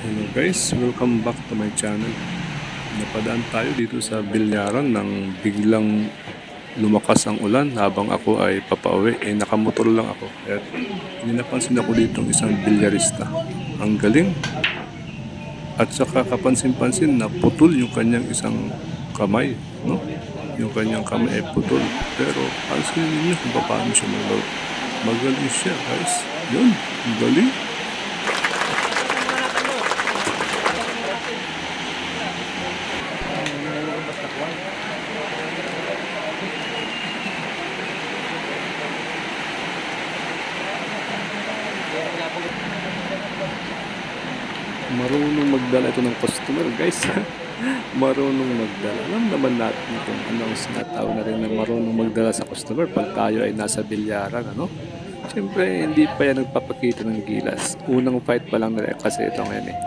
Hello guys, welcome back to my channel. Napadaan tayo dito sa bilyaran nang biglang lumakas ang ulan habang ako ay papauwi. Nakamotor lang ako. At hindi napansin ako dito isang bilyarista. Ang galing. At saka kapansin-pansin na putol yung kanyang isang kamay. No? Yung kanyang kamay ay putol. Pero pansin niyo kung paano siya magaling. Magaling siya guys. Yun, ang galing. Marunong magdala ito ng customer guys. Marunong magdala. Alam naman natin kung ano ang sinatawag na rin na marunong magdala sa customer pag tayo ay nasa bilyaran, ano? Siyempre hindi pa yan nagpapakita ng gilas. Unang fight pa lang nila kasi ito ngayon eh.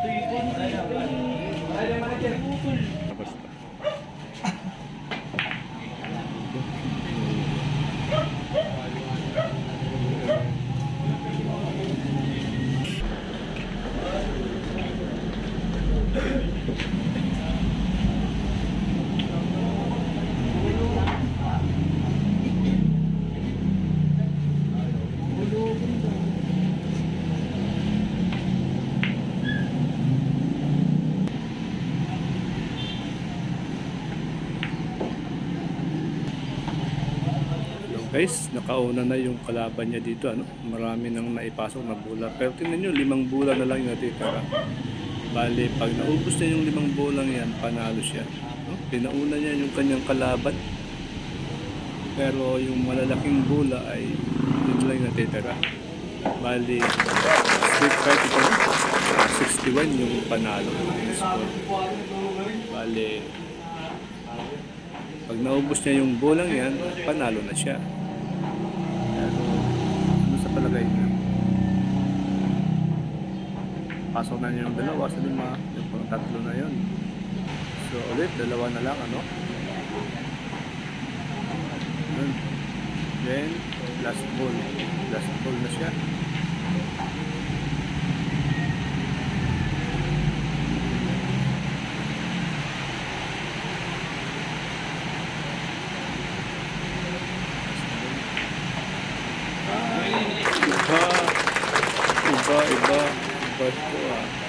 Guys, nakauna na yung kalaban niya dito, ano? Marami nang naipasok na bola. Pero tingnan nyo, 5 bola na lang yung natitira. Bali, pag naubos na yung 5 bolang yan, panalo siya. No? Pinauna niya yung kanyang kalaban. Pero yung malalaking bola ay yun lang yung natitira. Bali, street fight ito, 61 yung panalo ng score. Bali, pag naubos niya yung bolang yan, panalo na siya. Ano sa palagay niyo? Pasok na niya yung 2 sa 5, yung pang 3 na yun. So ulit, 2 na lang, ano? Then, last ball. Last ball na siya. Iba ito